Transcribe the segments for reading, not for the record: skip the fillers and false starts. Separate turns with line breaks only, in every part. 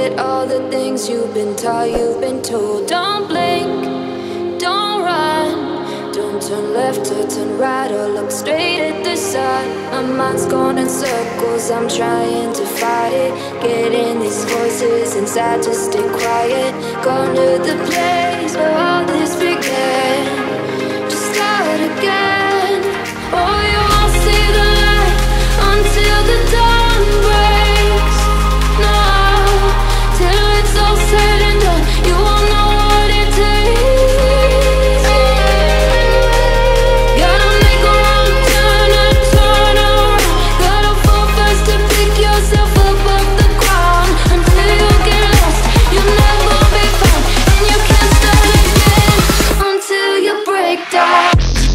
forget all the things you've been taught, you've been told. Don't blink, don't run, don't turn left or turn right or look straight at the sun. My mind's going in circles, I'm trying to fight it. Getting these voices inside to stay quiet. Going to the place where all this began. Just start again. Oh, you won't see the light until the dawn breaks. No, till it's all said and done, you won't know what it takes. Gotta make a wrong turn and turn around. Gotta fall fast to pick yourself up off the ground. Until you get lost, you'll never be found. And you can't start again until you break down.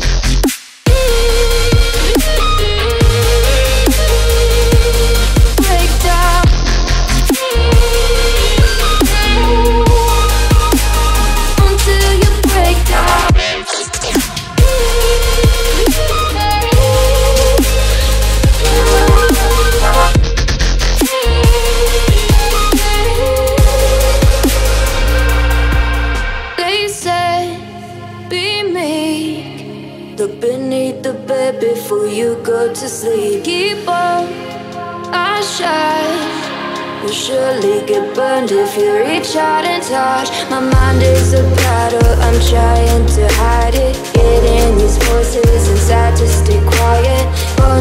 Look beneath the bed before you go to sleep. Keep on, I shine. You'll surely get burned if you reach out and touch. My mind is a battle, I'm trying to hide it. Getting these voices inside to stay quiet.